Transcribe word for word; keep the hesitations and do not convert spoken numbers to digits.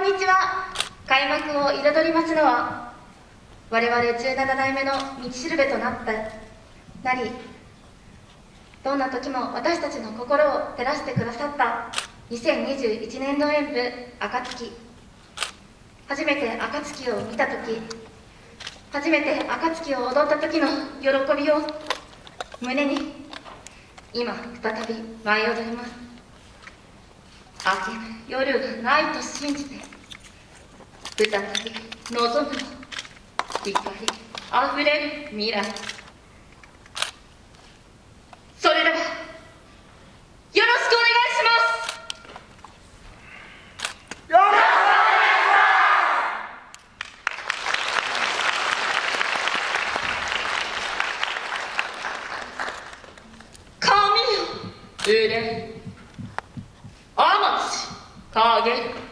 んにちは。開幕を彩りますのは、我々じゅうなな代目の道しるべとなったなり、どんな時も私たちの心を照らしてくださったにせんにじゅういちねん度演舞「暁」。初めて暁を見た時、初めて暁を踊った時の喜びを胸に今再び舞い踊ります。明けぬ夜がないと信じて再び望む光あふれる未来。それではよろしくお願いします。よろしくお願いします。神よ、憂い、天地、影。